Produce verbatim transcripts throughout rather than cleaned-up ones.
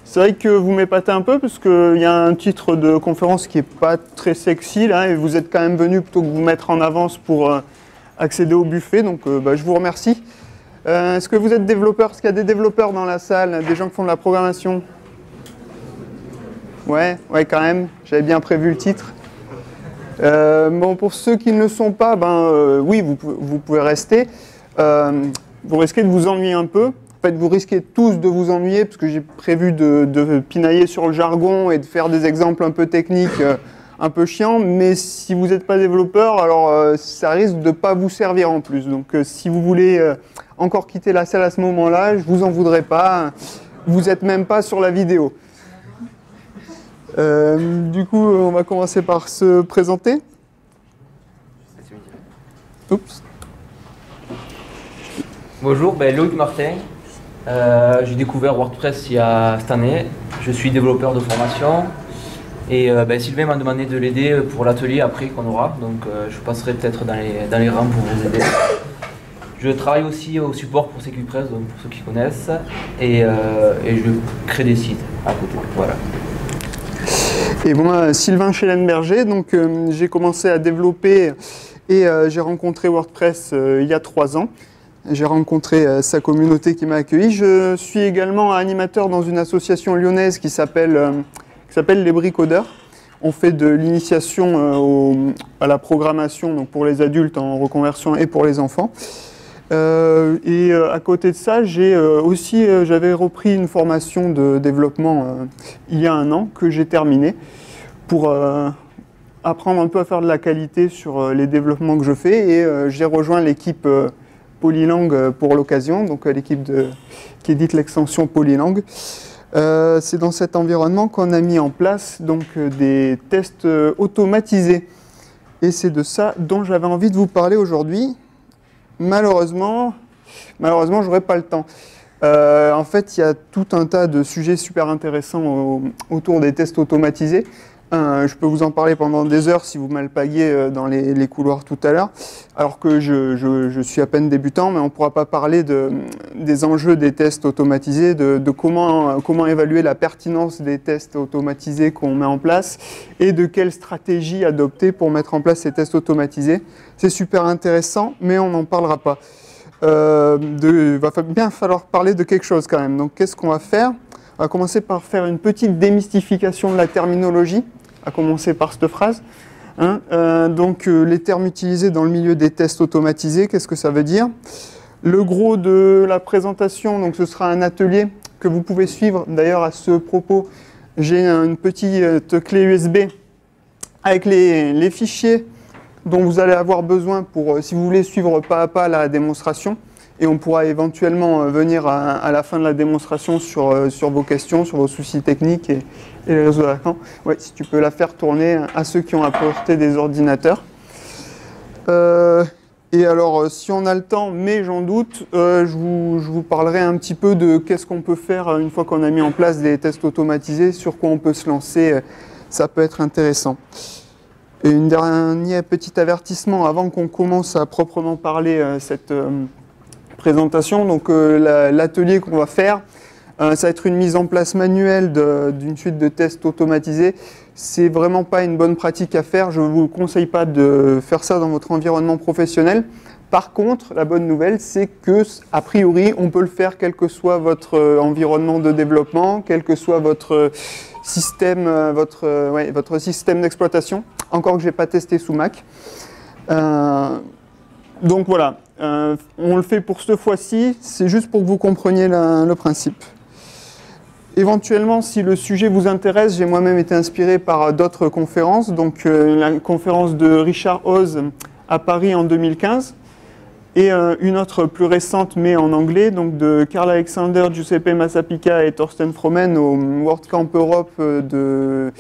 C'est vrai que vous m'épatez un peu parce qu'il y a un titre de conférence qui n'est pas très sexy là, et vous êtes quand même venu plutôt que vous mettre en avance pour euh, accéder au buffet, donc euh, bah, je vous remercie. Euh, Est-ce que vous êtes développeur? Est-ce qu'il y a des développeurs dans la salle, des gens qui font de la programmation? Ouais, ouais quand même, j'avais bien prévu le titre. Euh, bon, pour ceux qui ne le sont pas, ben euh, oui, vous, vous pouvez rester. Euh, vous risquez de vous ennuyer un peu. En fait, vous risquez tous de vous ennuyer parce que j'ai prévu de, de pinailler sur le jargon et de faire des exemples un peu techniques, euh, un peu chiants. Mais si vous n'êtes pas développeur, alors euh, ça risque de ne pas vous servir en plus. Donc, euh, si vous voulez euh, encore quitter la salle à ce moment-là, je vous en voudrais pas. Vous n'êtes même pas sur la vidéo. Euh, du coup, on va commencer par se présenter. Oups. Bonjour, ben Loïc Martin. Euh, j'ai découvert WordPress il y a cette année. Je suis développeur de formation. Et euh, ben, Sylvain m'a demandé de l'aider pour l'atelier après qu'on aura. Donc euh, je passerai peut-être dans les, dans les rangs pour vous aider. Je travaille aussi au support pour SecuPress, donc pour ceux qui connaissent. Et, euh, et je crée des sites à côté. Voilà. Et moi, Sylvain Schellenberger, donc euh, j'ai commencé à développer et euh, j'ai rencontré WordPress euh, il y a trois ans. J'ai rencontré euh, sa communauté qui m'a accueilli. Je suis également animateur dans une association lyonnaise qui s'appelle euh, qui s'appelle les Bricodeurs. On fait de l'initiation euh, au, à la programmation, donc pour les adultes en reconversion et pour les enfants. Euh, et euh, à côté de ça, j'ai euh, aussi, euh, j'avais repris une formation de développement euh, il y a un an que j'ai terminée pour euh, apprendre un peu à faire de la qualité sur euh, les développements que je fais. Et euh, j'ai rejoint l'équipe euh, Polylang pour l'occasion, donc euh, l'équipe qui édite l'extension Polylang. Euh, C'est dans cet environnement qu'on a mis en place donc, euh, des tests euh, automatisés. Et c'est de ça dont j'avais envie de vous parler aujourd'hui. Malheureusement, malheureusement, j'aurai pas le temps. Euh, en fait, il y a tout un tas de sujets super intéressants au, autour des tests automatisés. Euh, je peux vous en parler pendant des heures si vous m'alpaguez dans les, les couloirs tout à l'heure, alors que je, je, je suis à peine débutant, mais on ne pourra pas parler de, des enjeux des tests automatisés, de, de comment, comment évaluer la pertinence des tests automatisés qu'on met en place et de quelle stratégie adopter pour mettre en place ces tests automatisés. C'est super intéressant, mais on n'en parlera pas. Euh, de, il va bien falloir parler de quelque chose quand même. Donc qu'est-ce qu'on va faire? On va commencer par faire une petite démystification de la terminologie, à commencer par cette phrase. Hein, euh, donc euh, les termes utilisés dans le milieu des tests automatisés, qu'est-ce que ça veut dire? Le gros de la présentation, donc ce sera un atelier que vous pouvez suivre. D'ailleurs, à ce propos, j'ai une petite clé U S B avec les, les fichiers dont vous allez avoir besoin pour, si vous voulez suivre pas à pas la démonstration. Et on pourra éventuellement venir à, à la fin de la démonstration sur, sur vos questions, sur vos soucis techniques et, et les réseaux d'attaquants. Ouais, si tu peux la faire tourner à ceux qui ont apporté des ordinateurs. Euh, et alors, si on a le temps, mais j'en doute, euh, je, vous, je vous parlerai un petit peu de qu'est-ce qu'on peut faire une fois qu'on a mis en place des tests automatisés, sur quoi on peut se lancer. Ça peut être intéressant. Et une dernière petit avertissement avant qu'on commence à proprement parler euh, cette euh, présentation. Donc euh, l'atelier la, qu'on va faire, euh, ça va être une mise en place manuelle d'une suite de tests automatisés. C'est vraiment pas une bonne pratique à faire. Je ne vous conseille pas de faire ça dans votre environnement professionnel. Par contre, la bonne nouvelle, c'est que a priori, on peut le faire quel que soit votre euh, environnement de développement, quel que soit votre euh, système, euh, votre, euh, ouais, votre système d'exploitation. Encore que je n'ai pas testé sous Mac. Euh, donc voilà. Euh, on le fait pour cette fois-ci, c'est juste pour que vous compreniez la, le principe. Éventuellement, si le sujet vous intéresse, j'ai moi-même été inspiré par d'autres conférences, donc euh, la conférence de Richard Oz à Paris en deux mille quinze, et euh, une autre plus récente, mais en anglais, donc de Karl Alexander, Giuseppe Massapica et Thorsten Fromen au WordCamp Europe de,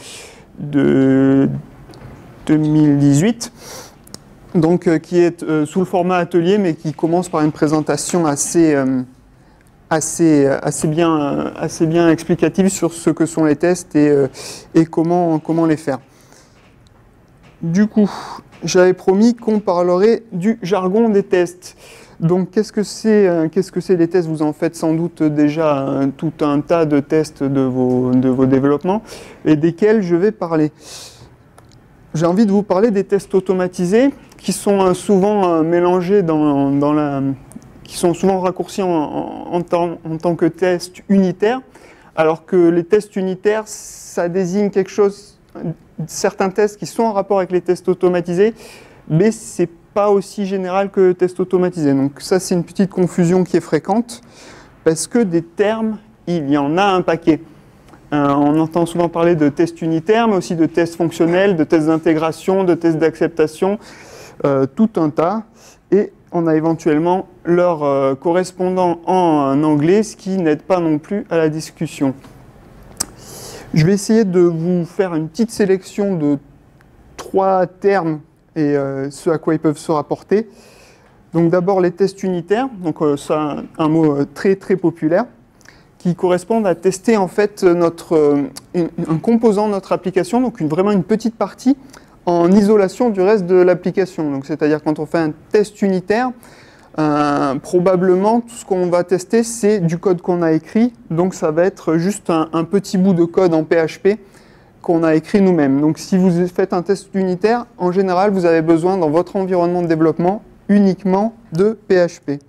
de deux mille dix-huit. Donc, euh, qui est euh, sous le format atelier, mais qui commence par une présentation assez, euh, assez, assez, bien, euh, assez bien explicative sur ce que sont les tests et, euh, et comment, comment les faire. Du coup, j'avais promis qu'on parlerait du jargon des tests. Donc, qu'est-ce que c'est euh, qu'est-ce que c'est les tests? Vous en faites sans doute déjà euh, tout un tas de tests de vos, de vos développements, et desquels je vais parler. J'ai envie de vous parler des tests automatisés, qui sont euh, souvent euh, mélangés dans, dans la... qui sont souvent raccourcis en, en, en, tant, en tant que tests unitaires, alors que les tests unitaires, ça désigne quelque chose, certains tests qui sont en rapport avec les tests automatisés, mais c'est pas aussi général que tests automatisés. Donc ça, c'est une petite confusion qui est fréquente, parce que des termes, il y en a un paquet. Euh, on entend souvent parler de tests unitaires, mais aussi de tests fonctionnels, de tests d'intégration, de tests d'acceptation, euh, tout un tas. Et on a éventuellement leur euh, correspondant en anglais, ce qui n'aide pas non plus à la discussion. Je vais essayer de vous faire une petite sélection de trois termes et euh, ce à quoi ils peuvent se rapporter. Donc d'abord les tests unitaires, donc euh, c'est un, un mot euh, très très populaire, qui correspondent à tester en fait notre, euh, une, un composant de notre application, donc une, vraiment une petite partie, en isolation du reste de l'application. Donc c'est-à-dire quand on fait un test unitaire, euh, probablement tout ce qu'on va tester c'est du code qu'on a écrit, donc ça va être juste un, un petit bout de code en P H P qu'on a écrit nous-mêmes. Donc si vous faites un test unitaire, en général vous avez besoin dans votre environnement de développement uniquement de P H P.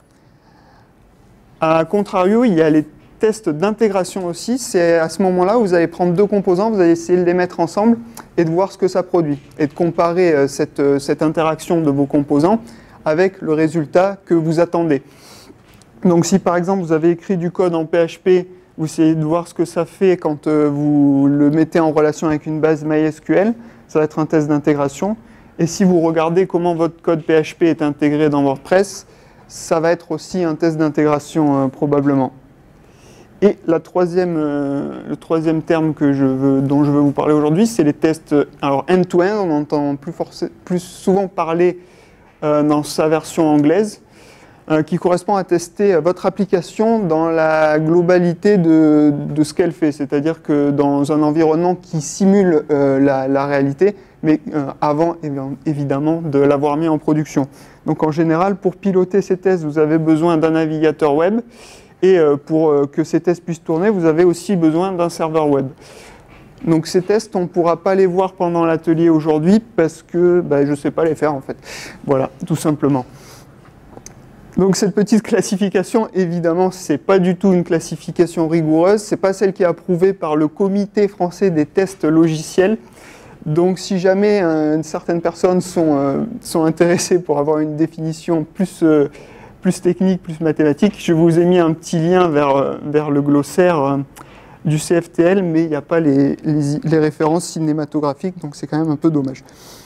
A contrario, il y a les tests d'intégration aussi. C'est à ce moment-là où vous allez prendre deux composants, vous allez essayer de les mettre ensemble et de voir ce que ça produit et de comparer cette, cette interaction de vos composants avec le résultat que vous attendez. Donc si par exemple vous avez écrit du code en P H P, vous essayez de voir ce que ça fait quand vous le mettez en relation avec une base MySQL, ça va être un test d'intégration. Et si vous regardez comment votre code P H P est intégré dans WordPress, ça va être aussi un test d'intégration euh, probablement. Et la troisième, euh, le troisième terme que je veux, dont je veux vous parler aujourd'hui, c'est les tests alors end-to-end. On entend plus, plus souvent parler euh, dans sa version anglaise, euh, qui correspond à tester votre application dans la globalité de, de ce qu'elle fait. C'est-à-dire que dans un environnement qui simule euh, la, la réalité, mais euh, avant évidemment de l'avoir mis en production. Donc en général, pour piloter ces tests, vous avez besoin d'un navigateur web, et euh, pour euh, que ces tests puissent tourner, vous avez aussi besoin d'un serveur web. Donc ces tests, on ne pourra pas les voir pendant l'atelier aujourd'hui, parce que bah, je ne sais pas les faire en fait. Voilà, tout simplement. Donc cette petite classification, évidemment, ce n'est pas du tout une classification rigoureuse, ce n'est pas celle qui est approuvée par le Comité français des tests logiciels. Donc si jamais euh, certaines personnes sont, euh, sont intéressées pour avoir une définition plus, euh, plus technique, plus mathématique, je vous ai mis un petit lien vers, euh, vers le glossaire euh, du C F T L, mais il n'y a pas les, les, les références cinématographiques, donc c'est quand même un peu dommage.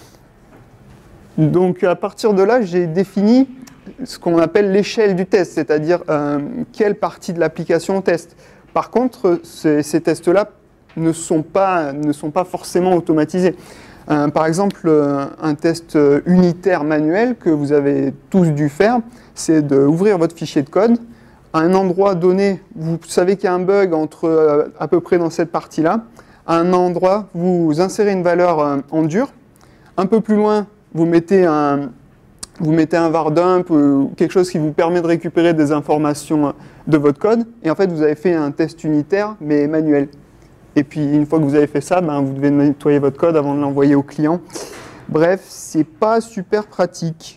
Donc à partir de là, j'ai défini ce qu'on appelle l'échelle du test, c'est-à-dire euh, quelle partie de l'application on teste. Par contre, ces, ces tests-là ne sont pas, ne sont pas forcément automatisés. Euh, par exemple, euh, un test unitaire manuel que vous avez tous dû faire, c'est d'ouvrir votre fichier de code. À un endroit donné, vous savez qu'il y a un bug entre, euh, à peu près dans cette partie-là. À un endroit, vous insérez une valeur euh, en dur. Un peu plus loin, vous mettez un, vous mettez un var dump ou quelque chose qui vous permet de récupérer des informations de votre code. Et en fait, vous avez fait un test unitaire, mais manuel. Et puis, une fois que vous avez fait ça, ben, vous devez nettoyer votre code avant de l'envoyer au client. Bref, c'est pas super pratique.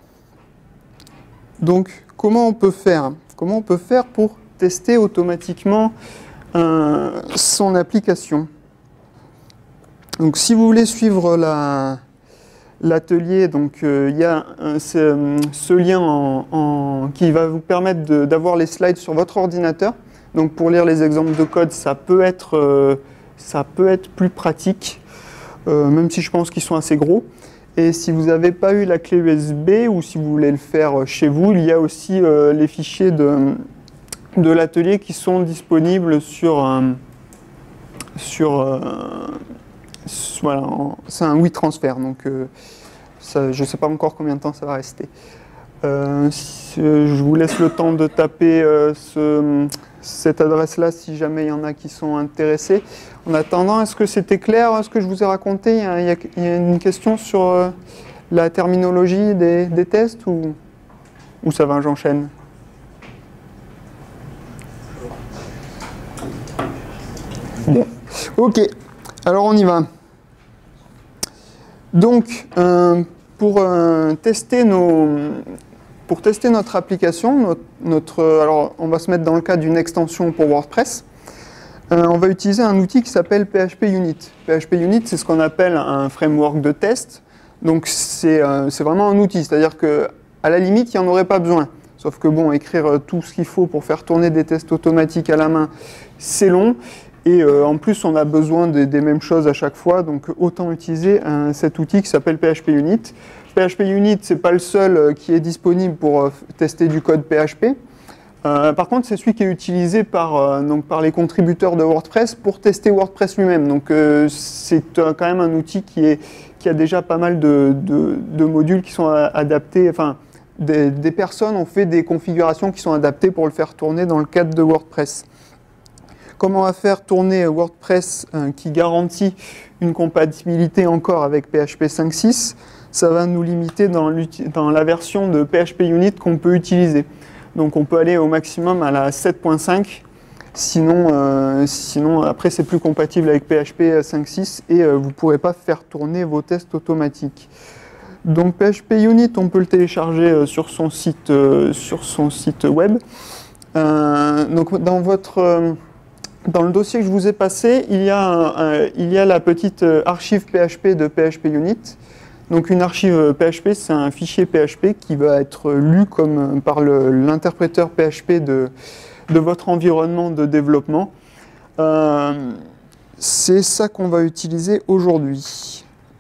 Donc, comment on peut faire? Comment on peut faire pour tester automatiquement euh, son application? Donc, si vous voulez suivre la, l'atelier, donc euh, il y a un, ce, ce lien en, en, qui va vous permettre d'avoir les slides sur votre ordinateur. Donc pour lire les exemples de code, ça peut être, euh, ça peut être plus pratique, euh, même si je pense qu'ils sont assez gros. Et si vous n'avez pas eu la clé U S B ou si vous voulez le faire chez vous, il y a aussi euh, les fichiers de, de l'atelier qui sont disponibles sur, euh, sur euh, voilà, c'est un WeTransfer, donc euh, ça, je ne sais pas encore combien de temps ça va rester. Euh, si, je vous laisse le temps de taper euh, ce, cette adresse-là si jamais il y en a qui sont intéressés. En attendant, est-ce que c'était clair ce que je vous ai raconté? Il y a, il y a, il y a une question sur euh, la terminologie des, des tests ou, ou ça va, j'enchaîne? Bon, ok, alors on y va. Donc, euh, pour, euh, tester nos, pour tester notre application, notre, notre, alors on va se mettre dans le cadre d'une extension pour WordPress, euh, on va utiliser un outil qui s'appelle P H P Unit. P H P Unit, c'est ce qu'on appelle un framework de test. Donc, c'est euh, vraiment un outil, c'est-à-dire qu'à la limite, il n'y en aurait pas besoin. Sauf que, bon, écrire tout ce qu'il faut pour faire tourner des tests automatiques à la main, c'est long. Et euh, en plus, on a besoin de, des mêmes choses à chaque fois, donc autant utiliser un, cet outil qui s'appelle P H P Unit. P H P Unit, ce n'est pas le seul euh, qui est disponible pour euh, tester du code P H P. Euh, par contre, c'est celui qui est utilisé par, euh, donc, par les contributeurs de WordPress pour tester WordPress lui-même. Donc, euh, c'est euh, quand même un outil qui, est, qui a déjà pas mal de, de, de modules qui sont adaptés. Enfin, des, des personnes ont fait des configurations qui sont adaptées pour le faire tourner dans le cadre de WordPress. Comment on va faire tourner WordPress euh, qui garantit une compatibilité encore avec P H P cinq point six? Ça va nous limiter dans, dans la version de P H P Unit qu'on peut utiliser. Donc on peut aller au maximum à la sept point cinq, sinon, euh, sinon après c'est plus compatible avec P H P cinq point six et euh, vous ne pourrez pas faire tourner vos tests automatiques. Donc P H P Unit, on peut le télécharger euh, sur, son site, euh, sur son site web. Euh, donc dans votre... Euh, Dans le dossier que je vous ai passé, il y a, un, un, il y a la petite archive P H P de P H P Unit. Donc une archive P H P, c'est un fichier P H P qui va être lu comme par l'interpréteur P H P de, de votre environnement de développement. Euh, c'est ça qu'on va utiliser aujourd'hui.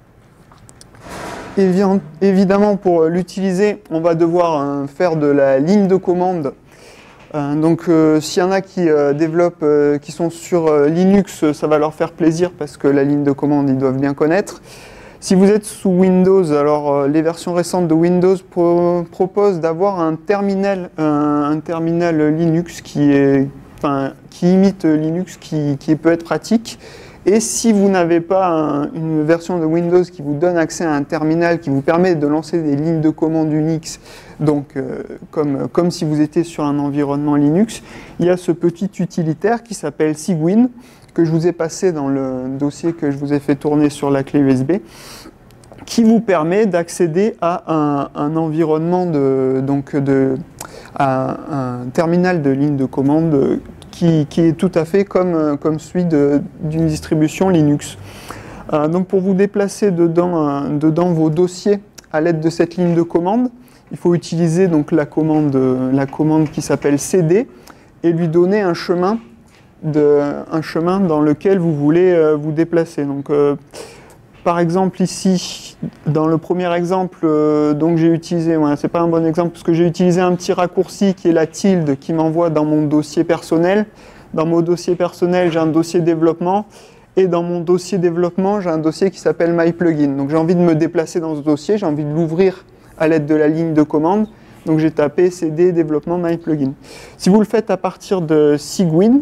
Évidemment, pour l'utiliser, on va devoir euh, faire de la ligne de commande. Euh, donc euh, s'il y en a qui euh, développent, euh, qui sont sur euh, Linux, ça va leur faire plaisir parce que la ligne de commande, ils doivent bien connaître. Si vous êtes sous Windows, alors euh, les versions récentes de Windows pro proposent d'avoir un terminal, un, un terminal Linux qui, est, enfin, qui imite Linux, qui, qui peut être pratique. Et si vous n'avez pas un, une version de Windows qui vous donne accès à un terminal qui vous permet de lancer des lignes de commande Unix, donc euh, comme, comme si vous étiez sur un environnement Linux, il y a ce petit utilitaire qui s'appelle Cygwin, que je vous ai passé dans le dossier que je vous ai fait tourner sur la clé U S B, qui vous permet d'accéder à un, un environnement, de, donc de, à un terminal de ligne de commande Qui, qui est tout à fait comme, comme celui d'une distribution Linux. Euh, donc pour vous déplacer dedans, euh, dedans vos dossiers à l'aide de cette ligne de commande, il faut utiliser donc la commande, la commande qui s'appelle C D et lui donner un chemin, de, un chemin dans lequel vous voulez euh, vous déplacer. Donc, euh, par exemple ici, dans le premier exemple, euh, donc j'ai utilisé, ouais, c'est pas un bon exemple parce que j'ai utilisé un petit raccourci qui est la tilde qui m'envoie dans mon dossier personnel. Dans mon dossier personnel, j'ai un dossier développement et dans mon dossier développement, j'ai un dossier qui s'appelle MyPlugin. Donc j'ai envie de me déplacer dans ce dossier, j'ai envie de l'ouvrir à l'aide de la ligne de commande. Donc j'ai tapé C D développement MyPlugin. Si vous le faites à partir de Cygwin,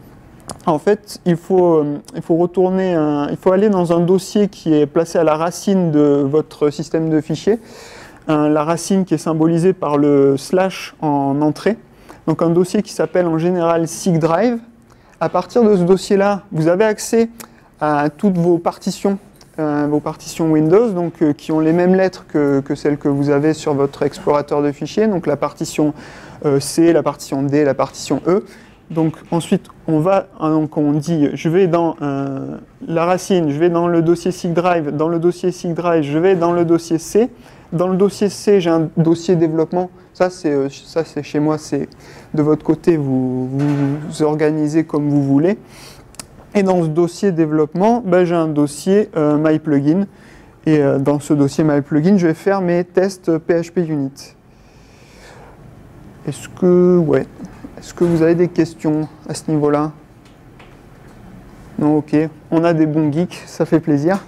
en fait, il faut, il faut retourner, un, il faut aller dans un dossier qui est placé à la racine de votre système de fichiers, un, la racine qui est symbolisée par le slash en entrée, donc un dossier qui s'appelle en général Cygdrive. À partir de ce dossier-là, vous avez accès à toutes vos partitions, euh, vos partitions Windows, donc euh, qui ont les mêmes lettres que, que celles que vous avez sur votre explorateur de fichiers, donc la partition euh, C, la partition D, la partition E. Donc ensuite, on va, donc on dit, je vais dans euh, la racine, je vais dans le dossier Cygdrive, dans le dossier Cygdrive, je vais dans le dossier C. Dans le dossier C, j'ai un dossier développement. Ça, c'est euh, ça, c'est chez moi, c'est de votre côté, vous, vous vous organisez comme vous voulez. Et dans ce dossier développement, ben, j'ai un dossier euh, MyPlugin. Et euh, dans ce dossier MyPlugin, je vais faire mes tests P H P Unit. Est-ce que, ouais. Est-ce que vous avez des questions à ce niveau-là? Non, ok. On a des bons geeks, ça fait plaisir.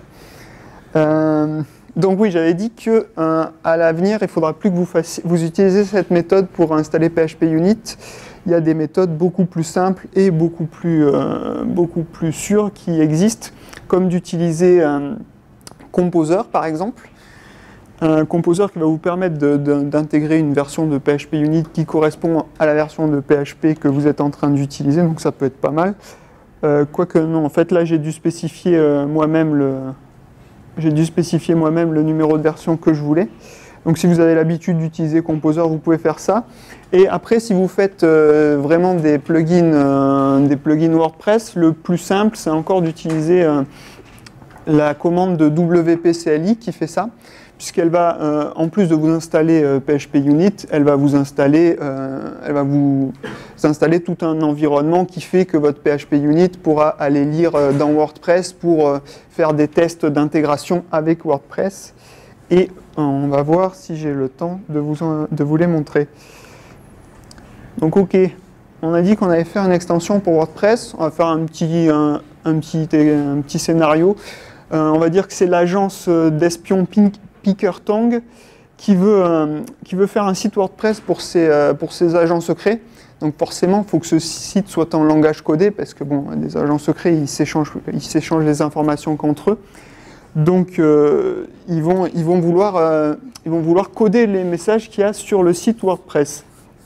Euh, donc oui, j'avais dit que euh, à l'avenir, il ne faudra plus que vous, fassiez, vous utilisez cette méthode pour installer P H P Unit. il y a des méthodes beaucoup plus simples et beaucoup plus, euh, beaucoup plus sûres qui existent, comme d'utiliser un Composer par exemple. Un Composer qui va vous permettre d'intégrer une version de P H P Unit qui correspond à la version de P H P que vous êtes en train d'utiliser, donc ça peut être pas mal. Euh, Quoique non, en fait là j'ai dû spécifier euh, moi-même le, j'ai dû spécifier moi-même le numéro de version que je voulais. Donc si vous avez l'habitude d'utiliser Composer, vous pouvez faire ça. Et après, si vous faites euh, vraiment des plugins, euh, des plugins WordPress, le plus simple, c'est encore d'utiliser euh, la commande de W P C L I qui fait ça, puisqu'elle va, euh, en plus de vous installer euh, P H P Unit, elle va vous installer, euh, elle va vous installer tout un environnement qui fait que votre P H P Unit pourra aller lire euh, dans WordPress pour euh, faire des tests d'intégration avec WordPress. Et euh, on va voir si j'ai le temps de vous, en, de vous les montrer. Donc ok, on a dit qu'on allait faire une extension pour WordPress. On va faire un petit, un, un petit, un petit scénario. Euh, on va dire que c'est l'agence d'espions Pickertong qui veut, euh, qui veut faire un site WordPress pour ses, euh, pour ses agents secrets. Donc forcément, il faut que ce site soit en langage codé, parce que bon, les agents secrets, ils s'échangent, ils s'échangent les informations qu'entre eux. Donc euh, ils, vont, ils, vont vouloir, euh, ils vont vouloir coder les messages qu'il y a sur le site WordPress.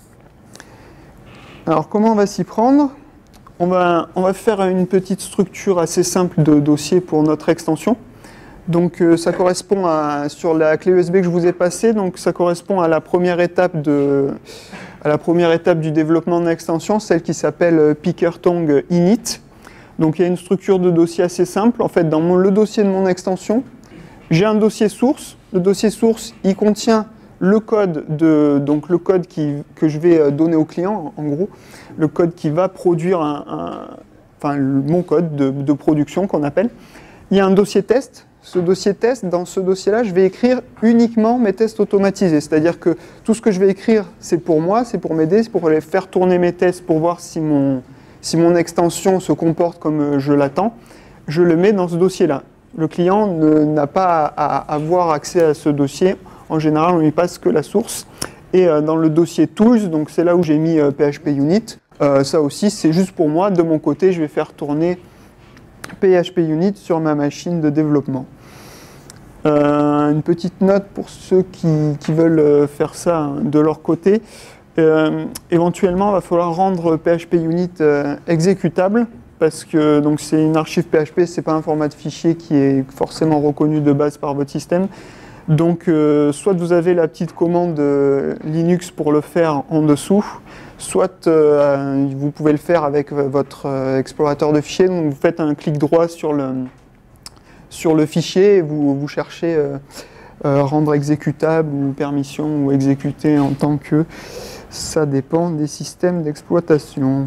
Alors comment on va s'y prendre ? On va, on va faire une petite structure assez simple de dossier pour notre extension. Donc euh, ça correspond à, sur la clé U S B que je vous ai passée, donc ça correspond à la première étape, de, à la première étape du développement de l'extension, celle qui s'appelle Pickertong Init. Donc il y a une structure de dossier assez simple. En fait, dans mon, le dossier de mon extension, j'ai un dossier source. Le dossier source, il contient le code, de, donc le code qui, que je vais donner au client, en gros, le code qui va produire un, un, enfin, mon code de, de production qu'on appelle. Il y a un dossier test. Ce dossier test, dans ce dossier-là, je vais écrire uniquement mes tests automatisés. C'est-à-dire que tout ce que je vais écrire, c'est pour moi, c'est pour m'aider, c'est pour aller faire tourner mes tests pour voir si mon, si mon extension se comporte comme je l'attends. Je le mets dans ce dossier-là. Le client n'a pas à, à avoir accès à ce dossier. En général, on lui passe que la source. Et euh, dans le dossier Tools, donc c'est là où j'ai mis euh, P H P Unit. Euh, ça aussi, c'est juste pour moi. De mon côté, je vais faire tourner P H P Unit sur ma machine de développement. Euh, une petite note pour ceux qui, qui veulent faire ça de leur côté. Euh, éventuellement, il va falloir rendre P H P Unit euh, exécutable, parce que donc c'est une archive P H P, c'est pas un format de fichier qui est forcément reconnu de base par votre système. Donc, euh, soit vous avez la petite commande euh, Linux pour le faire en dessous, soit euh, vous pouvez le faire avec votre euh, explorateur de fichiers. Donc, vous faites un clic droit sur le, sur le fichier et vous, vous cherchez euh, euh, rendre exécutable ou permission ou exécuter en tant que. Ça dépend des systèmes d'exploitation.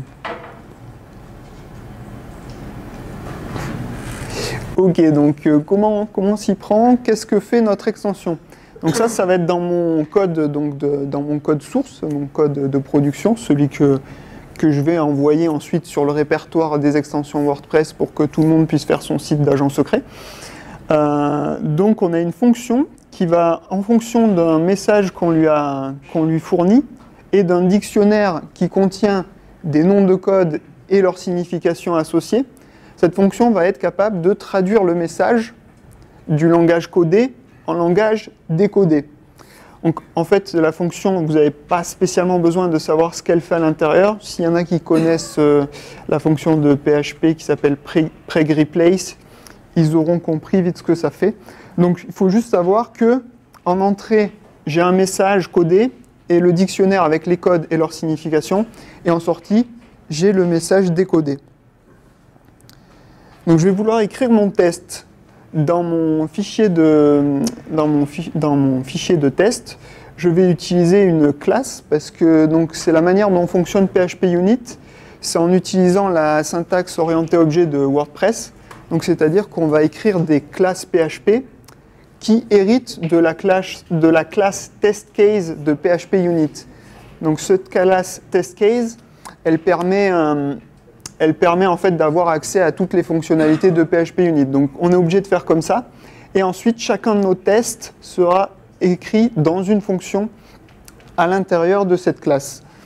Ok, donc euh, comment, comment on s'y prend? Qu'est-ce que fait notre extension? Donc ça, ça va être dans mon code, donc de, dans mon code source, mon code de production, celui que, que je vais envoyer ensuite sur le répertoire des extensions WordPress pour que tout le monde puisse faire son site d'agent secret. Euh, donc on a une fonction qui va, en fonction d'un message qu'on lui, a, qu'on lui fournit et d'un dictionnaire qui contient des noms de code et leurs significations associées, cette fonction va être capable de traduire le message du langage codé en langage décodé. Donc, en fait, la fonction, vous n'avez pas spécialement besoin de savoir ce qu'elle fait à l'intérieur. S'il y en a qui connaissent euh, la fonction de P H P qui s'appelle PregReplace, ils auront compris vite ce que ça fait. Donc, il faut juste savoir que en entrée, j'ai un message codé et le dictionnaire avec les codes et leurs significations. Et en sortie, j'ai le message décodé. Donc je vais vouloir écrire mon test dans mon fichier de, dans mon fi, dans mon fichier de test. Je vais utiliser une classe parce que donc c'est la manière dont fonctionne P H P Unit. C'est en utilisant la syntaxe orientée objet de WordPress. Donc c'est-à-dire qu'on va écrire des classes P H P qui héritent de la classe, de la classe TestCase de P H P Unit. Donc cette classe TestCase, elle permet un Elle permet en fait d'avoir accès à toutes les fonctionnalités de P H P Unit. Donc on est obligé de faire comme ça. Et ensuite, chacun de nos tests sera écrit dans une fonction à l'intérieur de cette classe.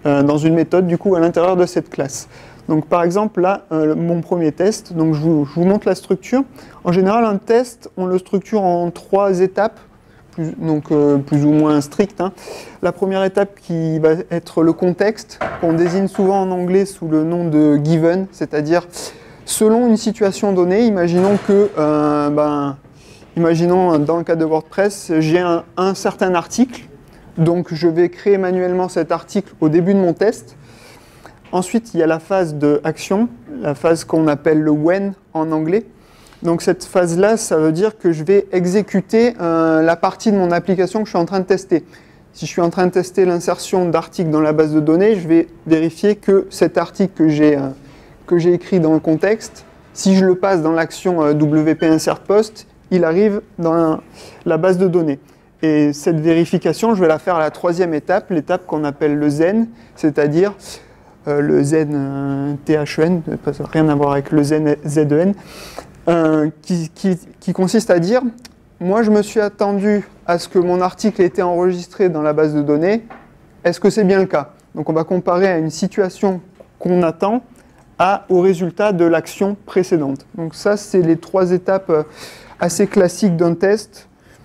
euh, dans une méthode du coup à l'intérieur de cette classe. Donc par exemple là, euh, mon premier test, donc je vous, je vous montre la structure. En général, un test, on le structure en trois étapes, plus, donc euh, plus ou moins strictes. Hein. La première étape qui va être le contexte, qu'on désigne souvent en anglais sous le nom de given, c'est-à-dire selon une situation donnée, imaginons que, euh, ben, imaginons dans le cas de WordPress, j'ai un, un certain article, donc je vais créer manuellement cet article au début de mon test. Ensuite, il y a la phase de action, la phase qu'on appelle le when en anglais. Donc cette phase-là, ça veut dire que je vais exécuter euh, la partie de mon application que je suis en train de tester. Si je suis en train de tester l'insertion d'articles dans la base de données, je vais vérifier que cet article que j'ai euh, que j'ai écrit dans le contexte, si je le passe dans l'action euh, W P insert post, il arrive dans la, la base de données. Et cette vérification, je vais la faire à la troisième étape, l'étape qu'on appelle le Zen, c'est-à-dire Euh, le Zen euh, T H E N, rien à voir avec le Zen Z E N, euh, qui, qui, qui consiste à dire, moi je me suis attendu à ce que mon article ait été enregistré dans la base de données, est-ce que c'est bien le cas? Donc on va comparer à une situation qu'on attend à, au résultat de l'action précédente. Donc ça c'est les trois étapes assez classiques d'un test.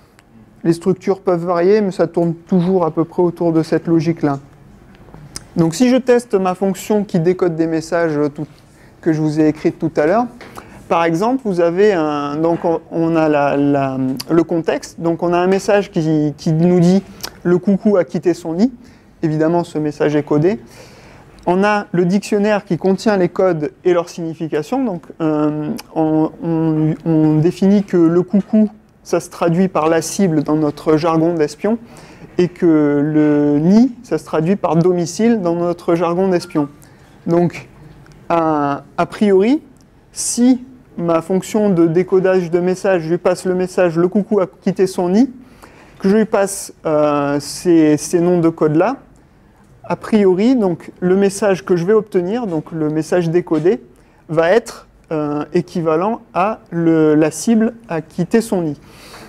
Les structures peuvent varier, mais ça tourne toujours à peu près autour de cette logique-là. Donc si je teste ma fonction qui décode des messages tout, que je vous ai écrites tout à l'heure, par exemple, vous avez un, donc on, on a la, la, le contexte, donc on a un message qui, qui nous dit « le coucou a quitté son nid ». Évidemment, ce message est codé. On a le dictionnaire qui contient les codes et leur signification. Donc euh, on, on, on définit que le coucou, ça se traduit par la cible dans notre jargon d'espion, et que le nid, ça se traduit par domicile dans notre jargon d'espion. Donc, a, a priori, si ma fonction de décodage de message, je lui passe le message « le coucou a quitté son nid », que je lui passe euh, ces, ces noms de code-là, a priori, donc, le message que je vais obtenir, donc le message décodé, va être euh, équivalent à le, la cible à quitter son nid.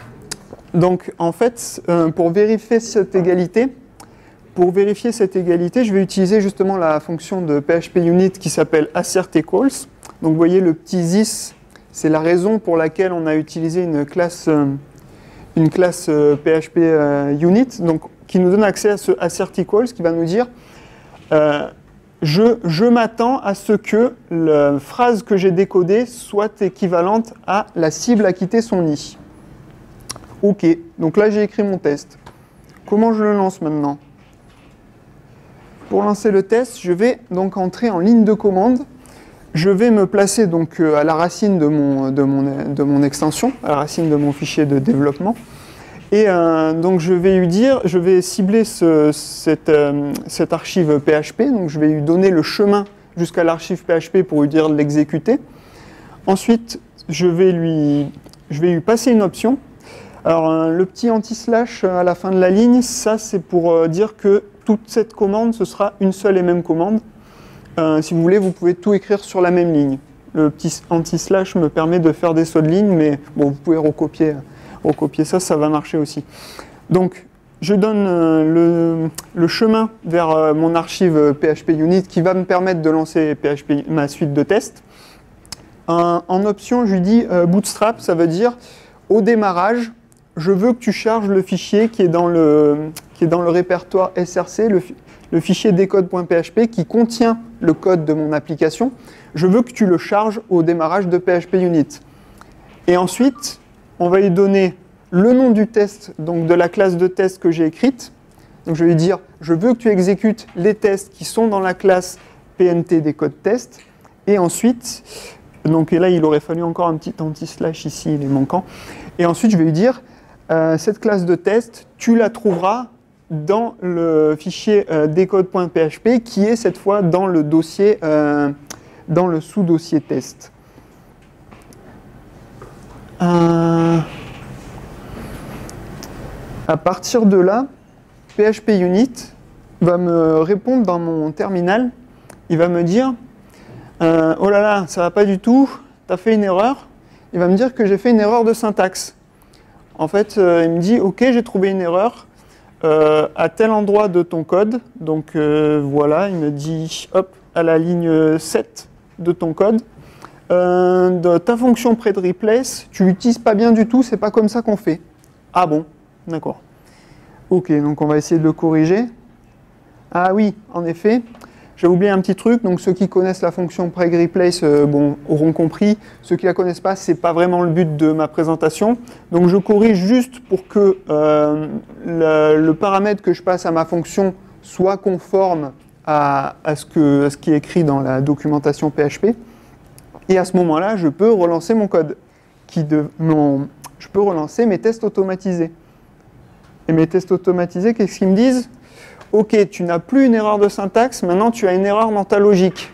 Donc, en fait, euh, pour vérifier cette égalité, pour vérifier cette égalité, je vais utiliser justement la fonction de P H P Unit qui s'appelle assertEquals. Donc, vous voyez le petit this, c'est la raison pour laquelle on a utilisé une classe, euh, une classe euh, P H P euh, Unit, donc qui nous donne accès à ce assertEquals, qui va nous dire euh, je, je m'attends à ce que la phrase que j'ai décodée soit équivalente à la cible à quitter son nid. Ok, donc là j'ai écrit mon test. Comment je le lance maintenant? Pour lancer le test, je vais donc entrer en ligne de commande. Je vais me placer donc à la racine de mon, de mon, de mon extension, à la racine de mon fichier de développement. Et euh, donc je vais lui dire, je vais cibler ce, cette, euh, cette archive P H P, donc je vais lui donner le chemin jusqu'à l'archive P H P pour lui dire de l'exécuter. Ensuite, je vais lui, je vais lui passer une option. Alors, euh, le petit anti-slash à la fin de la ligne, ça c'est pour euh, dire que toute cette commande, ce sera une seule et même commande. Euh, si vous voulez, vous pouvez tout écrire sur la même ligne. Le petit anti-slash me permet de faire des sauts de ligne, mais bon, vous pouvez recopier, recopier ça, ça va marcher aussi. Donc, je donne euh, le, le chemin vers euh, mon archive P H P Unit qui va me permettre de lancer P H P, ma suite de tests. Euh, en option, je lui dis euh, Bootstrap, ça veut dire au démarrage, je veux que tu charges le fichier qui est dans le, qui est dans le répertoire S R C, le, le fichier decode.php qui contient le code de mon application. Je veux que tu le charges au démarrage de P H P Unit. Et ensuite, on va lui donner le nom du test, donc de la classe de test que j'ai écrite. Donc je vais lui dire, je veux que tu exécutes les tests qui sont dans la classe P N T decode test. Et ensuite, donc et là il aurait fallu encore un petit anti-slash ici, il est manquant. Et ensuite je vais lui dire, Euh, cette classe de test, tu la trouveras dans le fichier euh, decode.php qui est cette fois dans le dossier, euh, dans le sous-dossier test. Euh, à partir de là, P H P Unit va me répondre dans mon terminal. Il va me dire euh, oh là là, ça va pas du tout, tu as fait une erreur. Il va me dire que j'ai fait une erreur de syntaxe. En fait, euh, il me dit, ok, j'ai trouvé une erreur, euh, à tel endroit de ton code. Donc euh, voilà, il me dit, hop, à la ligne sept de ton code. Euh, de ta fonction pred-replace, tu l'utilises pas bien du tout, c'est pas comme ça qu'on fait. Ah bon, d'accord. Ok, donc on va essayer de le corriger. Ah oui, en effet, j'ai oublié un petit truc, donc ceux qui connaissent la fonction pred-replace euh, bon, auront compris. Ceux qui la connaissent pas, c'est pas vraiment le but de ma présentation. Donc je corrige juste pour que euh, le, le paramètre que je passe à ma fonction soit conforme à, à, ce que, à ce qui est écrit dans la documentation P H P. Et à ce moment-là, je peux relancer mon code. Qui de, mon, je peux relancer mes tests automatisés. Et mes tests automatisés, qu'est-ce qu'ils me disent? Ok, tu n'as plus une erreur de syntaxe, maintenant tu as une erreur dans ta logique.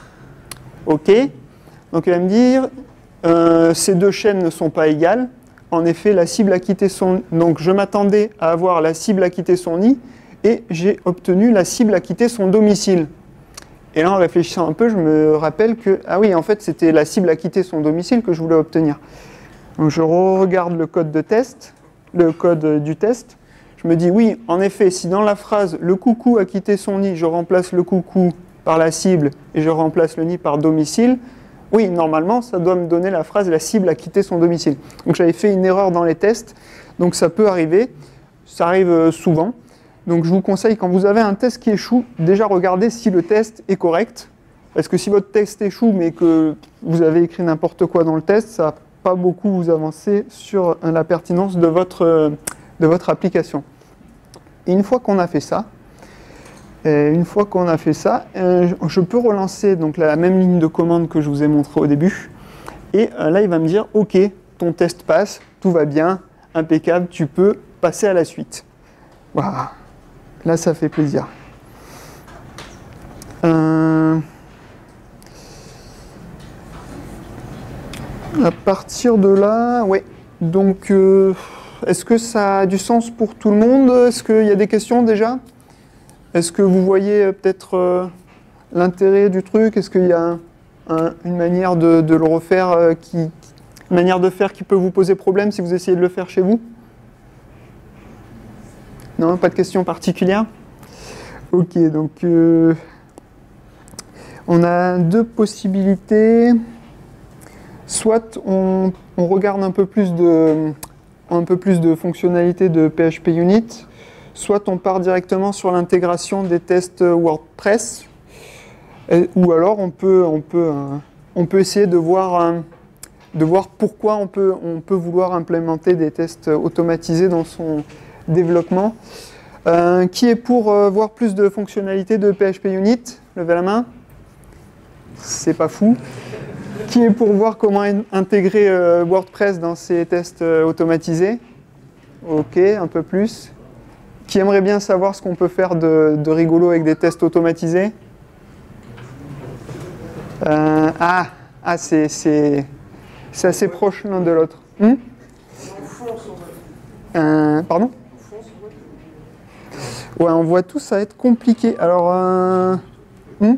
Ok, donc il va me dire, euh, ces deux chaînes ne sont pas égales. En effet, la cible a quitté son... Donc je m'attendais à avoir la cible a quitté son nid, et j'ai obtenu la cible a quitté son domicile. Et là, en réfléchissant un peu, je me rappelle que, ah oui, en fait, c'était la cible a quitté son domicile que je voulais obtenir. Donc je regarde le code de test, le code du test. Je me dis, oui, en effet, si dans la phrase « le coucou a quitté son nid », je remplace le coucou par la cible et je remplace le nid par domicile, oui, normalement, ça doit me donner la phrase « la cible a quitté son domicile ». Donc j'avais fait une erreur dans les tests, donc ça peut arriver, ça arrive souvent. Donc je vous conseille, quand vous avez un test qui échoue, déjà regardez si le test est correct. Parce que si votre test échoue, mais que vous avez écrit n'importe quoi dans le test, ça ne va pas beaucoup vous avancer sur la pertinence de votre, de votre application. Et une fois qu'on a fait ça, une fois qu'on a fait ça, je peux relancer donc la même ligne de commande que je vous ai montré au début. Et là, il va me dire, OK, ton test passe, tout va bien, impeccable, tu peux passer à la suite. Voilà. Là, ça fait plaisir. Euh, à partir de là, ouais. Donc, euh, est-ce que ça a du sens pour tout le monde? Est-ce qu'il y a des questions déjà? Est-ce que vous voyez peut-être euh, l'intérêt du truc? Est-ce qu'il y a un, un, une manière de, de le refaire, euh, qui, une manière de faire qui peut vous poser problème si vous essayez de le faire chez vous? Non, pas de questions particulières? Ok, donc euh, on a deux possibilités. Soit on, on regarde un peu plus de, un peu plus de fonctionnalités de P H P Unit, soit on part directement sur l'intégration des tests WordPress, et, ou alors on peut, on peut, euh, on peut essayer de voir, euh, de voir pourquoi on peut, on peut vouloir implémenter des tests automatisés dans son développement. Euh, qui est pour euh, voir plus de fonctionnalités de P H P Unit? Levez la main. C'est pas fou. Qui est pour voir comment in intégrer euh, WordPress dans ces tests euh, automatisés? Ok, un peu plus. Qui aimerait bien savoir ce qu'on peut faire de, de rigolo avec des tests automatisés? euh, Ah, ah c'est assez proche l'un de l'autre. Hmm euh, pardon? Ouais, on voit tout, ça va être compliqué. Alors, euh... hmm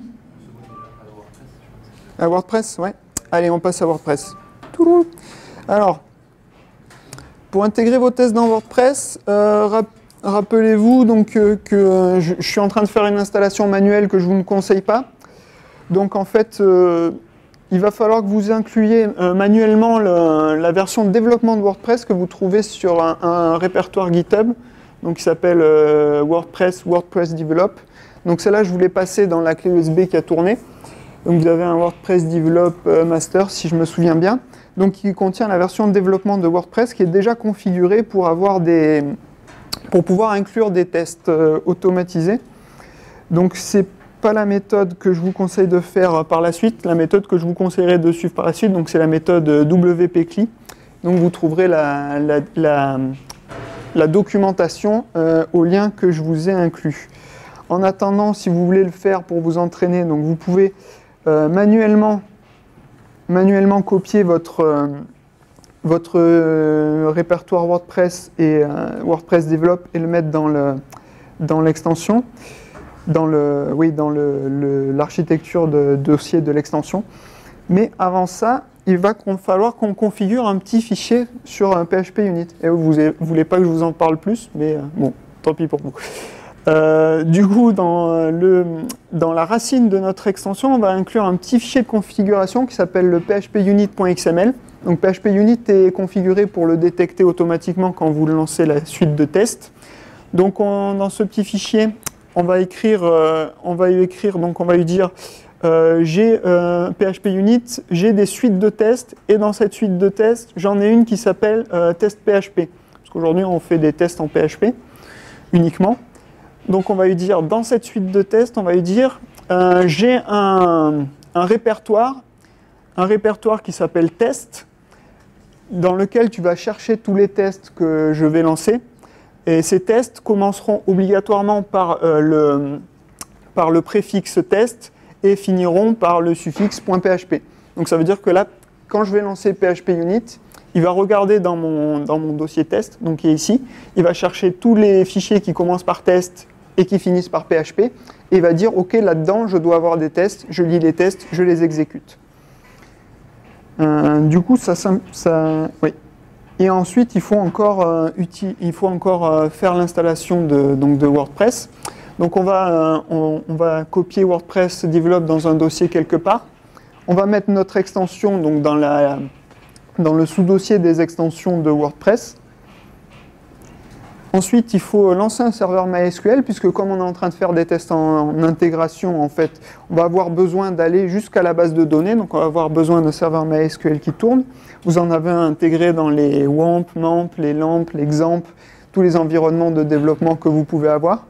à WordPress, ouais. Allez, on passe à WordPress. Alors, pour intégrer vos tests dans WordPress, euh, rap rappelez-vous donc euh, que euh, je, je suis en train de faire une installation manuelle que je vous ne conseille pas. Donc, en fait, euh, il va falloir que vous incluiez euh, manuellement le, la version de développement de WordPress que vous trouvez sur un, un répertoire GitHub. Donc, qui s'appelle euh, WordPress, WordPress Develop. Donc, celle-là, je vous l'ai passée dans la clé U S B qui a tourné. Donc, vous avez un WordPress Develop euh, Master, si je me souviens bien. Donc, qui contient la version de développement de WordPress qui est déjà configurée pour, avoir des, pour pouvoir inclure des tests euh, automatisés. Donc, ce n'est pas la méthode que je vous conseille de faire euh, par la suite. La méthode que je vous conseillerais de suivre par la suite, c'est la méthode euh, W P C L I. Donc, vous trouverez la... la, la la documentation euh, au lien que je vous ai inclus. En attendant, si vous voulez le faire pour vous entraîner, donc vous pouvez euh, manuellement, manuellement copier votre, euh, votre euh, répertoire WordPress et euh, WordPress Develop et le mettre dans le, dans l'extension, dans le, oui, dans le, l'architecture de dossier de l'extension. Mais avant ça, il va falloir qu'on configure un petit fichier sur un P H P Unit. Et vous ne voulez pas que je vous en parle plus, mais euh, bon, tant pis pour vous. Euh, du coup, dans, le, dans la racine de notre extension, on va inclure un petit fichier de configuration qui s'appelle le p h p unit point x m l. Donc P H P unit est configuré pour le détecter automatiquement quand vous lancez la suite de tests. Donc on, dans ce petit fichier, on va écrire, euh, on va y écrire, donc on va lui dire euh, j'ai euh, P H P unit, j'ai des suites de tests, et dans cette suite de tests, j'en ai une qui s'appelle euh, test P H P. Parce qu'aujourd'hui, on fait des tests en P H P uniquement. Donc on va lui dire, dans cette suite de tests, on va lui dire euh, j'ai un, un répertoire, un répertoire qui s'appelle test, dans lequel tu vas chercher tous les tests que je vais lancer. Et ces tests commenceront obligatoirement par, euh, le, par le préfixe test et finiront par le suffixe .php. Donc ça veut dire que là, quand je vais lancer P H P unit, il va regarder dans mon, dans mon dossier test, donc qui est ici, il va chercher tous les fichiers qui commencent par test et qui finissent par P H P, et il va dire, OK, là-dedans, je dois avoir des tests, je lis les tests, je les exécute. Euh, du coup, ça, ça, ça oui. Et ensuite, il faut encore, euh, uti- il faut encore euh, faire l'installation de, donc de WordPress. Donc, on va, euh, on, on va copier WordPress Develop dans un dossier quelque part. On va mettre notre extension donc, dans, la, dans le sous-dossier des extensions de WordPress. Ensuite, il faut lancer un serveur MySQL, puisque comme on est en train de faire des tests en, en intégration, en fait, on va avoir besoin d'aller jusqu'à la base de données, donc on va avoir besoin d'un serveur MySQL qui tourne. Vous en avez un intégré dans les W A M P, MAMP, les LAMP, les X A M P, tous les environnements de développement que vous pouvez avoir.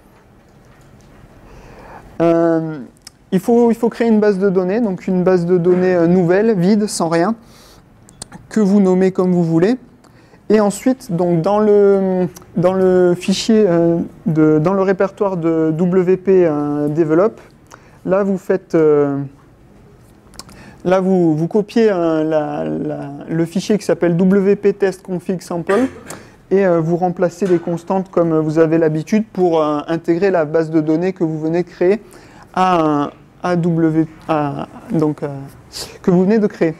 Euh, il faut, il faut créer une base de données, donc une base de données nouvelle, vide, sans rien, que vous nommez comme vous voulez. Et ensuite, donc dans le, dans le fichier, euh, de, dans le répertoire de W P euh, Develop, là vous faites, euh, là vous, vous copiez euh, la, la, le fichier qui s'appelle W P test config sample et euh, vous remplacez les constantes comme vous avez l'habitude pour euh, intégrer la base de données que vous venez de créer à, à W, à, donc, euh, que vous venez de créer.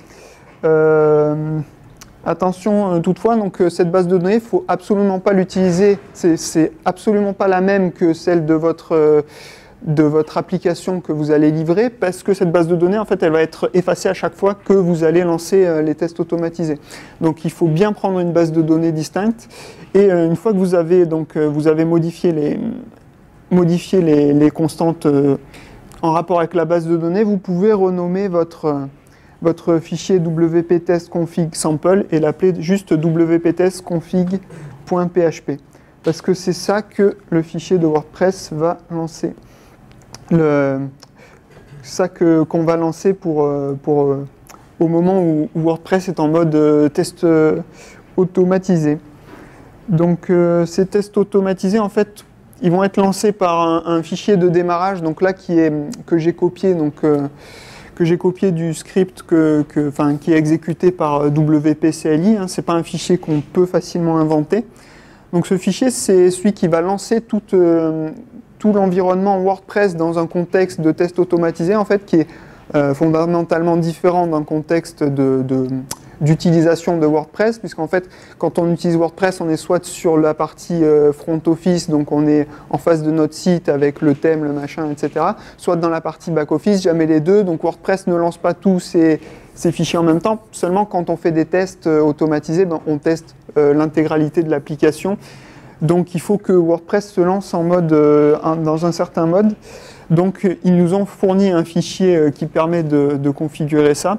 Euh, Attention euh, toutefois, donc, euh, cette base de données, il ne faut absolument pas l'utiliser, c'est absolument pas la même que celle de votre, euh, de votre application que vous allez livrer, parce que cette base de données, en fait, elle va être effacée à chaque fois que vous allez lancer euh, les tests automatisés. Donc il faut bien prendre une base de données distincte, et euh, une fois que vous avez, donc, euh, vous avez modifié les, modifié les, les constantes euh, en rapport avec la base de données, vous pouvez renommer votre... Euh, votre fichier W P test config sample et l'appeler juste W P test config.php. Parce que c'est ça que le fichier de WordPress va lancer. Le, ça que, qu'on va lancer pour, pour, au moment où, où WordPress est en mode euh, test euh, automatisé. Donc euh, ces tests automatisés, en fait, ils vont être lancés par un, un fichier de démarrage, donc là qui est, que j'ai copié, donc euh, que j'ai copié du script que, que, enfin, qui est exécuté par W P C L I. Hein, ce n'est pas un fichier qu'on peut facilement inventer. Donc ce fichier, c'est celui qui va lancer tout, euh, tout l'environnement WordPress dans un contexte de test automatisé, en fait, qui est euh, fondamentalement différent d'un contexte de, de, d'utilisation de WordPress, puisqu'en fait, quand on utilise WordPress, on est soit sur la partie euh, front office, donc on est en face de notre site avec le thème, le machin, et cetera, soit dans la partie back office, jamais les deux, donc WordPress ne lance pas tous ces, ces fichiers en même temps, seulement quand on fait des tests euh, automatisés, ben, on teste euh, l'intégralité de l'application. Donc il faut que WordPress se lance en mode, euh, un, dans un certain mode. Donc ils nous ont fourni un fichier euh, qui permet de, de configurer ça.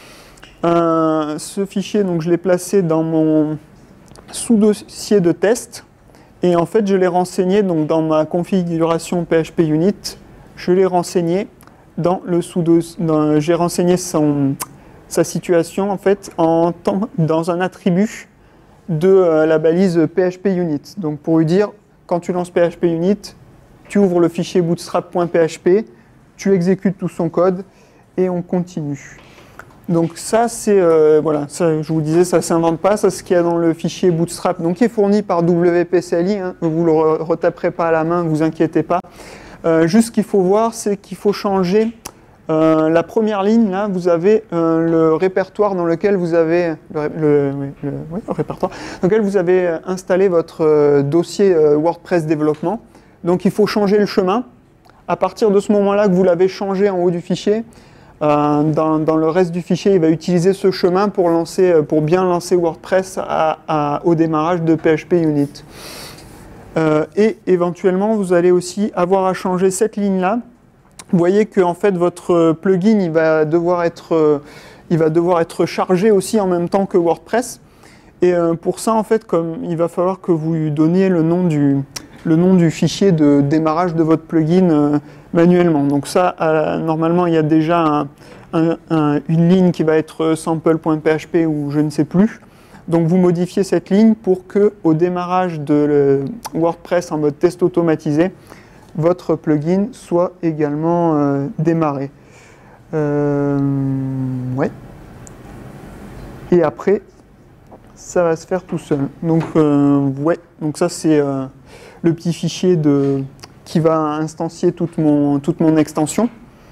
Euh, ce fichier, donc, je l'ai placé dans mon sous-dossier de test et en fait je l'ai renseigné donc, dans ma configuration P H P unit, je l'ai renseigné dans le sous-dossier, j'ai renseigné son, sa situation en fait en temps, dans un attribut de euh, la balise P H P unit. Donc pour lui dire, quand tu lances P H P unit, tu ouvres le fichier bootstrap.php, tu exécutes tout son code et on continue. Donc ça, c'est, euh, voilà, ça, je vous disais, ça ne s'invente pas, c'est ce qu'il y a dans le fichier Bootstrap, donc qui est fourni par W P C L I, hein, vous ne le retaperez pas à la main, ne vous inquiétez pas. Euh, juste ce qu'il faut voir, c'est qu'il faut changer Euh, la première ligne, là, vous avez euh, le répertoire dans lequel vous avez le, le, le, oui, le répertoire dans lequel vous avez installé votre euh, dossier euh, WordPress développement. Donc il faut changer le chemin. À partir de ce moment-là que vous l'avez changé en haut du fichier, euh, dans, dans le reste du fichier, il va utiliser ce chemin pour, lancer, pour bien lancer WordPress à, à, au démarrage de P H P Unit. Euh, et éventuellement, vous allez aussi avoir à changer cette ligne-là. Vous voyez que en fait, votre plugin il va, devoir être, il va devoir être chargé aussi en même temps que WordPress. Et euh, pour ça, en fait, comme il va falloir que vous lui donniez le nom du, le nom du fichier de démarrage de votre plugin euh, manuellement. Donc ça, euh, normalement, il y a déjà un, un, un, une ligne qui va être sample.php ou je ne sais plus. Donc vous modifiez cette ligne pour que, au démarrage de le WordPress en mode test automatisé, votre plugin soit également euh, démarré. Euh, ouais. Et après, ça va se faire tout seul. Donc, euh, ouais. Donc ça, c'est euh, le petit fichier de, qui va instancier toute mon, toute mon extension.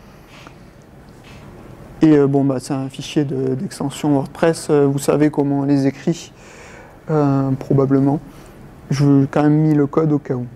Et euh, bon, bah, c'est un fichier d'extension de, WordPress. Euh, vous savez comment on les écrit, euh, probablement. Je vais quand même mis le code au cas où.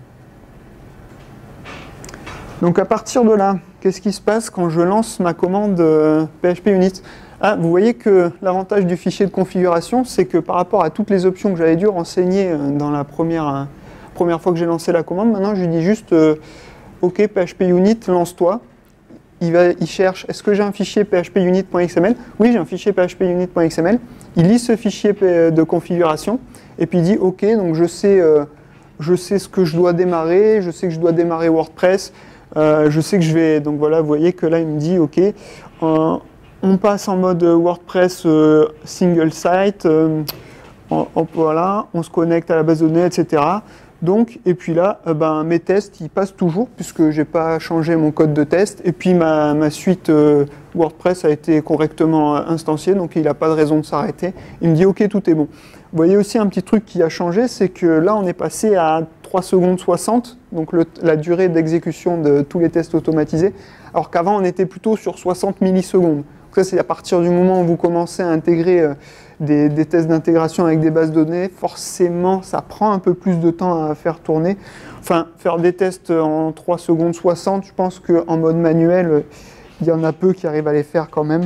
Donc à partir de là, qu'est-ce qui se passe quand je lance ma commande euh, P H P Unit? Ah, vous voyez que l'avantage du fichier de configuration, c'est que par rapport à toutes les options que j'avais dû renseigner euh, dans la première, euh, première fois que j'ai lancé la commande, maintenant je lui dis juste euh, OK, P H P Unit, lance-toi. Il, va, il cherche, est-ce que j'ai un fichier P H P unit.xml? Oui, j'ai un fichier P H P unit.xml. Il lit ce fichier de configuration et puis il dit OK, donc je sais, euh, je sais ce que je dois démarrer, je sais que je dois démarrer WordPress. Euh, je sais que je vais, donc voilà, vous voyez que là il me dit ok, euh, on passe en mode WordPress euh, single site, euh, on, on, voilà, on se connecte à la base de données, et cetera. Donc, et puis là, euh, ben, mes tests ils passent toujours puisque j'ai pas changé mon code de test et puis ma, ma suite euh, WordPress a été correctement instanciée, donc il n'a pas de raison de s'arrêter. Il me dit ok, tout est bon. Vous voyez aussi un petit truc qui a changé, c'est que là on est passé à trois secondes soixante, donc le, la durée d'exécution de tous les tests automatisés, alors qu'avant on était plutôt sur soixante millisecondes. Donc ça c'est à partir du moment où vous commencez à intégrer euh, des, des tests d'intégration avec des bases de données, forcément ça prend un peu plus de temps à faire tourner. Enfin, faire des tests en trois secondes soixante, je pense qu'en mode manuel, il y en a peu qui arrivent à les faire quand même.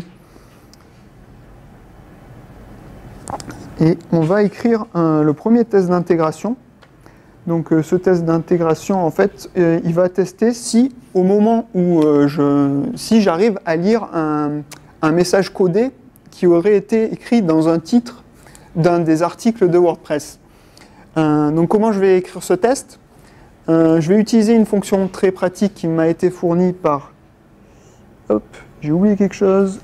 Et on va écrire un, le premier test d'intégration. Donc euh, ce test d'intégration, en fait, euh, il va tester si, au moment où euh, je, si j'arrive à lire un, un message codé qui aurait été écrit dans un titre d'un des articles de WordPress. Euh, donc comment je vais écrire ce test? euh, Je vais utiliser une fonction très pratique qui m'a été fournie par... Hop, j'ai oublié quelque chose.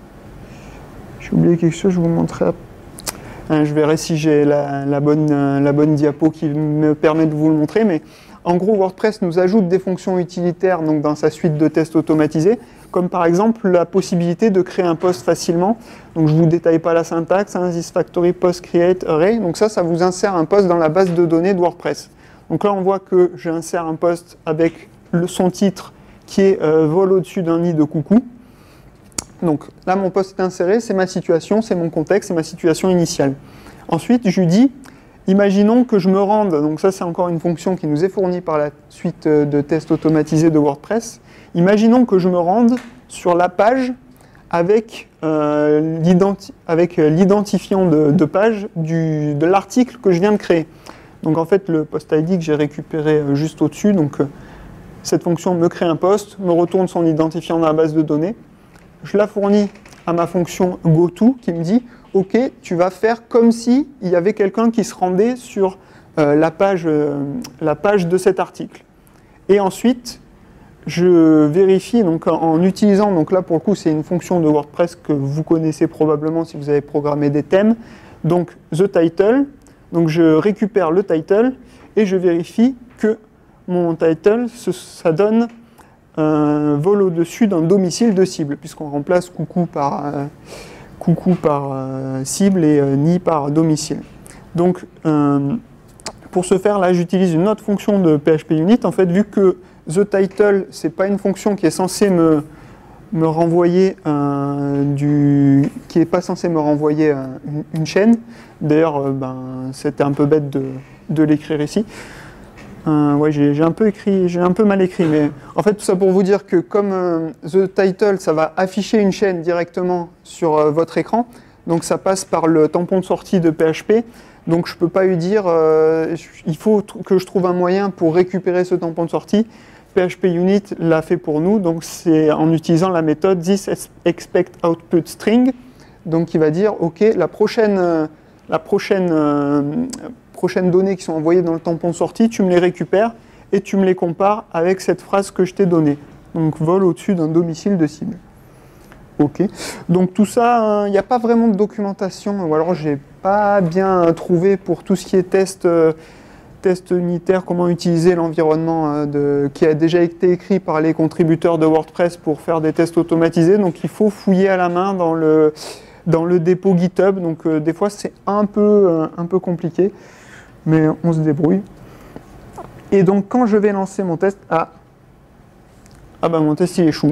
J'ai oublié quelque chose, je vous montrerai après. Je verrai si j'ai la, la, bonne, la bonne diapo qui me permet de vous le montrer, mais en gros WordPress nous ajoute des fonctions utilitaires donc dans sa suite de tests automatisés, comme par exemple la possibilité de créer un post facilement. Donc je ne vous détaille pas la syntaxe, hein, this factory post create array, donc ça, ça vous insère un post dans la base de données de WordPress. Donc là on voit que j'insère un post avec le, son titre qui est euh, vol au-dessus d'un nid de coucou. Donc là, mon post est inséré, c'est ma situation, c'est mon contexte, c'est ma situation initiale. Ensuite, je lui dis, imaginons que je me rende, donc ça c'est encore une fonction qui nous est fournie par la suite de tests automatisés de WordPress, imaginons que je me rende sur la page avec euh, l'identifiant de, de page du, de l'article que je viens de créer. Donc en fait, le post I D que j'ai récupéré juste au-dessus, donc euh, cette fonction me crée un post, me retourne son identifiant dans la base de données. Je la fournis à ma fonction goTo qui me dit « Ok, tu vas faire comme si il y avait quelqu'un qui se rendait sur euh, la, page, euh, la page de cet article. » Et ensuite, je vérifie donc, en, en utilisant, donc là pour le coup c'est une fonction de WordPress que vous connaissez probablement si vous avez programmé des thèmes, donc the title, donc je récupère le title et je vérifie que mon title, ce, ça donne un vol au-dessus d'un domicile de cible, puisqu'on remplace coucou par, euh, coucou par euh, cible et euh, nid par domicile. Donc, euh, pour ce faire, là, j'utilise une autre fonction de P H P Unit. En fait, vu que TheTitle, ce n'est pas une fonction qui est censée me, me renvoyer euh, du... qui n'est pas censé me renvoyer euh, une, une chaîne. D'ailleurs, euh, ben, c'était un peu bête de, de l'écrire ici. Euh, ouais, j'ai un peu écrit, j'ai un peu mal écrit, mais en fait tout ça pour vous dire que comme euh, the title, ça va afficher une chaîne directement sur euh, votre écran, donc ça passe par le tampon de sortie de P H P, donc je peux pas lui dire, euh, il faut que je trouve un moyen pour récupérer ce tampon de sortie. P H P Unit l'a fait pour nous, donc c'est en utilisant la méthode this expect output string, donc qui va dire ok, la prochaine, euh, la prochaine euh, prochaines données qui sont envoyées dans le tampon de sortie, tu me les récupères et tu me les compares avec cette phrase que je t'ai donnée. Donc vol au-dessus d'un domicile de cible. Ok. Donc tout ça, il n'y a pas vraiment de documentation, ou alors j'ai pas bien trouvé pour tout ce qui est test, euh, test unitaire, comment utiliser l'environnement euh, de, qui a déjà été écrit par les contributeurs de WordPress pour faire des tests automatisés. Donc il faut fouiller à la main dans le, dans le dépôt GitHub. Donc euh, des fois c'est un peu, euh, un peu compliqué. Mais on se débrouille. Et donc quand je vais lancer mon test, ah, ah ben mon test il échoue.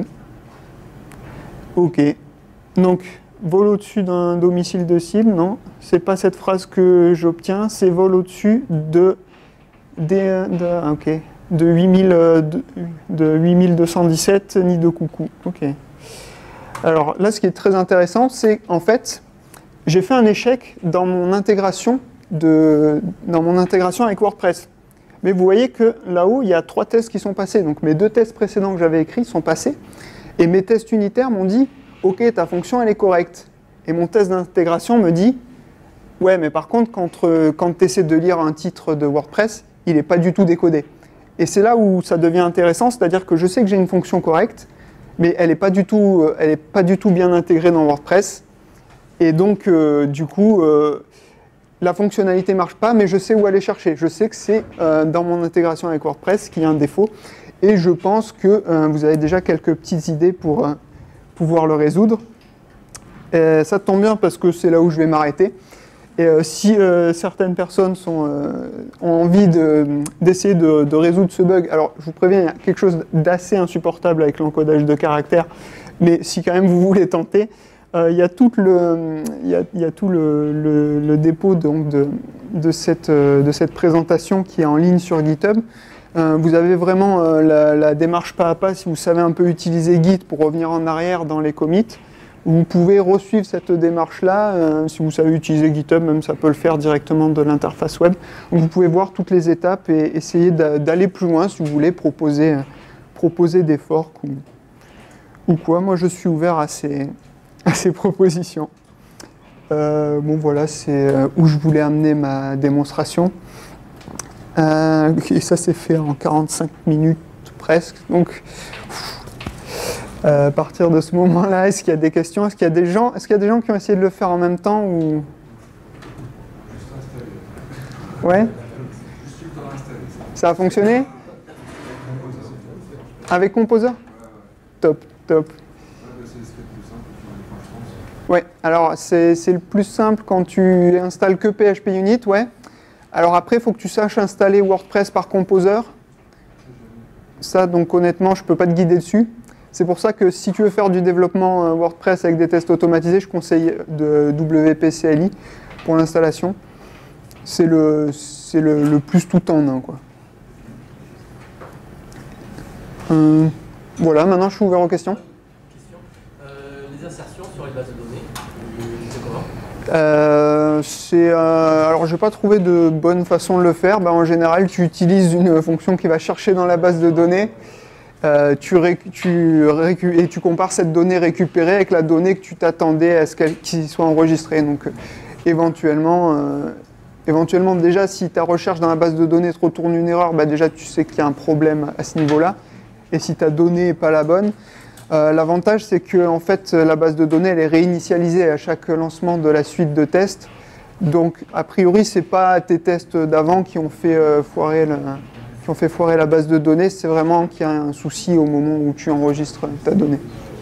Ok. Donc vol au-dessus d'un domicile de cible, non, c'est pas cette phrase que j'obtiens, c'est vol au-dessus de, de, de, okay, de, huit mille, de, de huit mille deux cent dix-sept nid de coucou. Ok. Alors là, ce qui est très intéressant, c'est en fait, j'ai fait un échec dans mon intégration. De, dans mon intégration avec WordPress. Mais vous voyez que là-haut, il y a trois tests qui sont passés. Donc mes deux tests précédents que j'avais écrits sont passés. Et mes tests unitaires m'ont dit « Ok, ta fonction, elle est correcte. » Et mon test d'intégration me dit « Ouais, mais par contre, quand, euh, quand tu essaies de lire un titre de WordPress, il n'est pas du tout décodé. » Et c'est là où ça devient intéressant, c'est-à-dire que je sais que j'ai une fonction correcte, mais elle n'est pas du tout, elle est pas du tout bien intégrée dans WordPress. Et donc, euh, du coup... Euh, la fonctionnalité ne marche pas, mais je sais où aller chercher. Je sais que c'est euh, dans mon intégration avec WordPress qu'il y a un défaut. Et je pense que euh, vous avez déjà quelques petites idées pour euh, pouvoir le résoudre. Et ça tombe bien parce que c'est là où je vais m'arrêter. Et euh, si euh, certaines personnes sont, euh, ont envie d'essayer de, de, de résoudre ce bug, alors je vous préviens, il y a quelque chose d'assez insupportable avec l'encodage de caractères, mais si quand même vous voulez tenter, Euh, il y a tout le, il y a, il y a tout le, le, le dépôt donc de, de, cette, de cette présentation qui est en ligne sur GitHub. Euh, vous avez vraiment euh, la, la démarche pas à pas si vous savez un peu utiliser Git pour revenir en arrière dans les commits. Vous pouvez resuivre cette démarche-là. Euh, si vous savez utiliser GitHub, même ça peut le faire directement de l'interface web. Donc vous pouvez voir toutes les étapes et essayer d'aller plus loin si vous voulez proposer, proposer des forks ou, ou quoi. Moi, je suis ouvert à ces... à ces propositions. Euh, bon voilà, c'est où je voulais amener ma démonstration. Euh, et ça s'est fait en quarante-cinq minutes presque. Donc, euh, à partir de ce moment-là, est-ce qu'il y a des questions? Est-ce qu'il y a des gens, est-ce qu'il y a des gens qui ont essayé de le faire en même temps ou... Ouais. Ça a fonctionné? Avec Composer? Top, top. Ouais, alors c'est le plus simple quand tu installes que P H P Unit, ouais. Alors après, il faut que tu saches installer WordPress par Composer. Ça, donc honnêtement, je ne peux pas te guider dessus. C'est pour ça que si tu veux faire du développement WordPress avec des tests automatisés, je conseille de W P C L I pour l'installation. C'est le, c'est le, le plus tout en un, quoi. Euh, voilà, maintenant je suis ouvert aux questions. Les insertions sur les bases de données, c'est comment? euh, euh, Alors, je n'ai pas trouvé de bonne façon de le faire. Ben, en général, tu utilises une fonction qui va chercher dans la base de données euh, tu tu et tu compares cette donnée récupérée avec la donnée que tu t'attendais à ce qu'elle qu soit enregistrée. Donc, euh, éventuellement, euh, éventuellement, déjà, si ta recherche dans la base de données te retourne une erreur, ben, déjà, tu sais qu'il y a un problème à ce niveau-là. Et si ta donnée n'est pas la bonne, Euh, l'avantage, c'est que en fait, la base de données elle est réinitialisée à chaque lancement de la suite de tests. Donc, a priori, ce n'est pas tes tests d'avant qui ont fait euh, foirer le, qui ont fait foirer la base de données. C'est vraiment qu'il y a un souci au moment où tu enregistres ta donnée.